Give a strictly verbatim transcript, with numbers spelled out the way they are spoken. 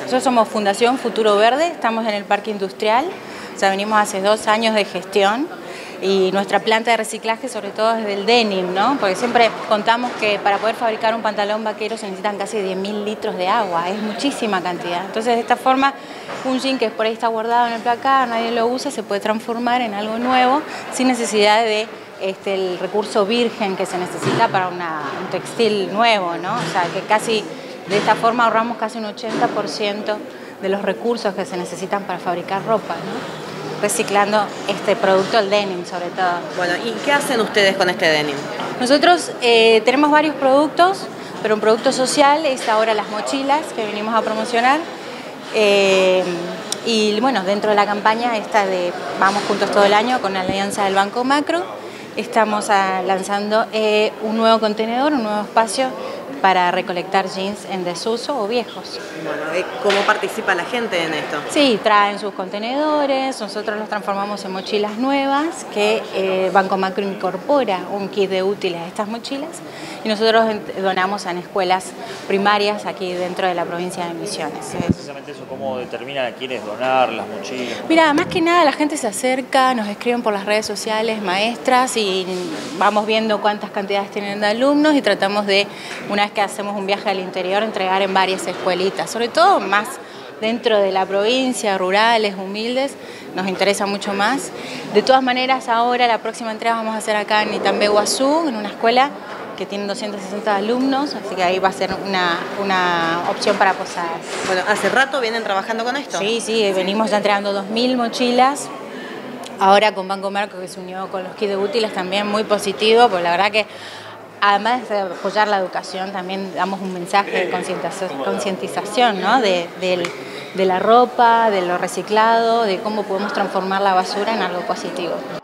Nosotros somos Fundación Futuro Verde, estamos en el Parque Industrial, ya venimos hace dos años de gestión y nuestra planta de reciclaje sobre todo es del denim, ¿no? Porque siempre contamos que para poder fabricar un pantalón vaquero se necesitan casi diez mil litros de agua, es muchísima cantidad. Entonces de esta forma un jean que por ahí está guardado en el placar, nadie lo usa, se puede transformar en algo nuevo sin necesidad de este, el recurso virgen que se necesita para una, un textil nuevo, ¿no? O sea que casi de esta forma ahorramos casi un ochenta por ciento de los recursos que se necesitan para fabricar ropa, ¿no? Reciclando este producto, el denim sobre todo. Bueno, ¿y qué hacen ustedes con este denim? Nosotros eh, tenemos varios productos, pero un producto social es ahora las mochilas que venimos a promocionar. Eh, y bueno, dentro de la campaña esta de Vamos Juntos Todo el Año con la alianza del Banco Macro, estamos a, lanzando eh, un nuevo contenedor, un nuevo espacio para recolectar jeans en desuso o viejos. Bueno, ¿cómo participa la gente en esto? Sí, traen sus contenedores, nosotros los transformamos en mochilas nuevas que eh, Banco Macro incorpora un kit de útiles a estas mochilas y nosotros donamos en escuelas primarias aquí dentro de la provincia de Misiones. Precisamente eso, ¿cómo determinan a quiénes donar las mochilas? Mira, más que nada la gente se acerca, nos escriben por las redes sociales, maestras, y vamos viendo cuántas cantidades tienen de alumnos y tratamos de, una vez que hacemos un viaje al interior, entregar en varias escuelitas, sobre todo más dentro de la provincia, rurales, humildes, nos interesa mucho más. De todas maneras, ahora la próxima entrega vamos a hacer acá en Itambé, Guazú, en una escuela que tiene doscientos sesenta alumnos, así que ahí va a ser una, una opción para posadas. Bueno, ¿hace rato vienen trabajando con esto? Sí, sí, venimos ya entregando dos mil mochilas. Ahora con Banco Macro, que se unió con los kits de útiles, también muy positivo, porque la verdad que además de apoyar la educación, también damos un mensaje de concientización, ¿no? de, de, de la ropa, de lo reciclado, de cómo podemos transformar la basura en algo positivo.